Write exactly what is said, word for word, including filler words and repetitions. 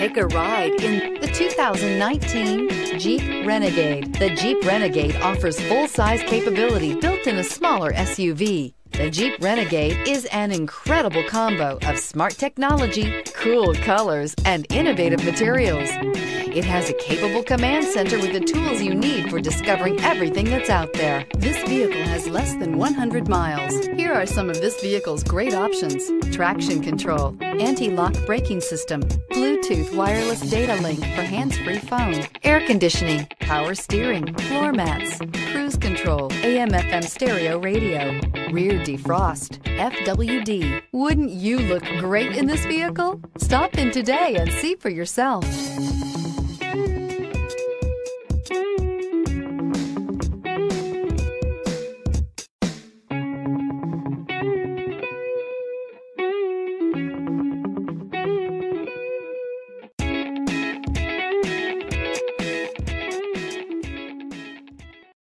Take a ride in the two thousand nineteen Jeep Renegade. The Jeep Renegade offers full-size capability built in a smaller S U V. The Jeep Renegade is an incredible combo of smart technology, cool colors, and innovative materials. It has a capable command center with the tools you need for discovering everything that's out there. This vehicle has less than one hundred miles. Here are some of this vehicle's great options: traction control, anti-lock braking system, Bluetooth wireless data link for hands-free phone, air conditioning, power steering, floor mats, cruise control, A M F M stereo radio, rear defrost, F W D. Wouldn't you look great in this vehicle? Stop in today and see for yourself.